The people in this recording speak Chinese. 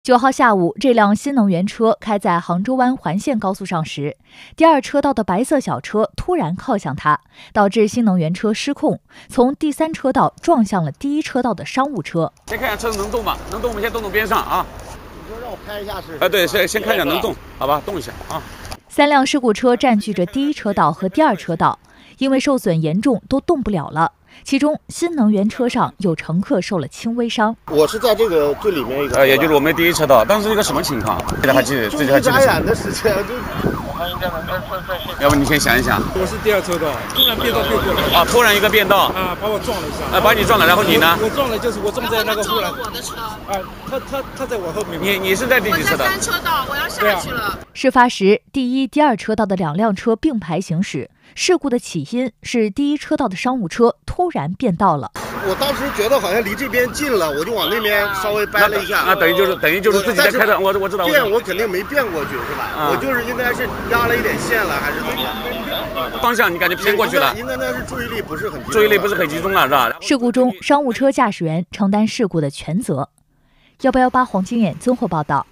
9号下午，这辆新能源车开在杭州湾环线高速上时，第二车道的白色小车突然靠向它，导致新能源车失控，从第3车道撞向了第1车道的商务车。 先看一下车子能动吗？能动，我们先动边上啊。 你说让我拍一下试试？ 对，先看一下能动，好吧，动一下啊。 3辆事故车占据着第1车道和第2车道，因为受损严重，都动不了了。其中，新能源车上有乘客受了轻微伤。 我是在这个最里面一个， 也就是我们第1车道，当时一个什么情况？自己还记得？ 就眨眼的时间， 要不你先想一想。 我是第2车道，突然变道变过来。 啊，突然一个变道啊，把我撞了一下。 把你撞了，然后你呢？ 我撞了，就是我撞在那个护栏。 我的车。 他在我后面。 你是在第几车道？ 我在3车道，我要下去了。 事发时，第1、第2车道的2辆车并排行驶。事故的起因是第1车道的商务车突然变道了。 我当时觉得好像离这边近了，我就往那边稍微掰了一下。 那等于就是自己在开的，我知道。 变我肯定没变过去是吧？我就是应该是压了一点线了，还是怎么样？ 方向你感觉偏过去了？ 应该那是注意力不是很集中了，是吧？ 事故中，商务车驾驶员承担事故的全责。188黄金眼综合报道。